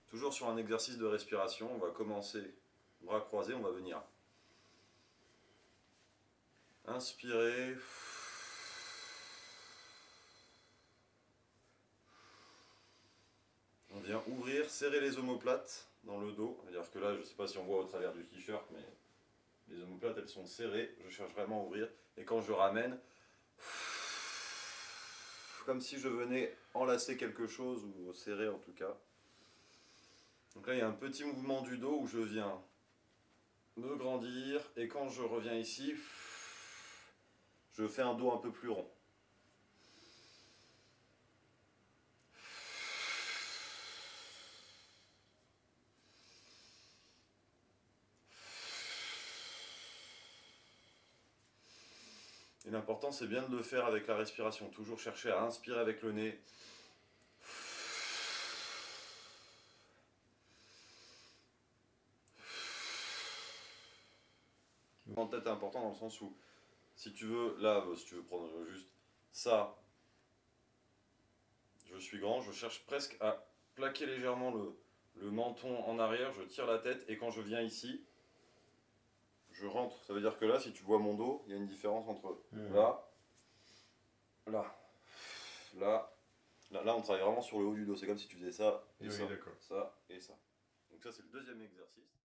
Toujours sur un exercice de respiration, on va commencer bras croisés, on va venir inspirer. On vient ouvrir, serrer les omoplates dans le dos. C'est-à-dire que là, je ne sais pas si on voit au travers du t-shirt, mais les omoplates, elles sont serrées. Je cherche vraiment à ouvrir. Et quand je ramène, comme si je venais enlacer quelque chose, ou serrer en tout cas. Donc là, il y a un petit mouvement du dos où je viens me grandir. Et quand je reviens ici, je fais un dos un peu plus rond. Et l'important, c'est bien de le faire avec la respiration. Toujours chercher à inspirer avec le nez. En tête est important dans le sens où, si tu veux, là, si tu veux prendre juste ça, je suis grand, je cherche presque à plaquer légèrement le menton en arrière, je tire la tête, et quand je viens ici, je rentre. Ça veut dire que là, si tu vois mon dos, il y a une différence entre là, là, là, là, on travaille vraiment sur le haut du dos. C'est comme si tu faisais ça, et ça, ça, et ça. Donc ça, c'est le deuxième exercice.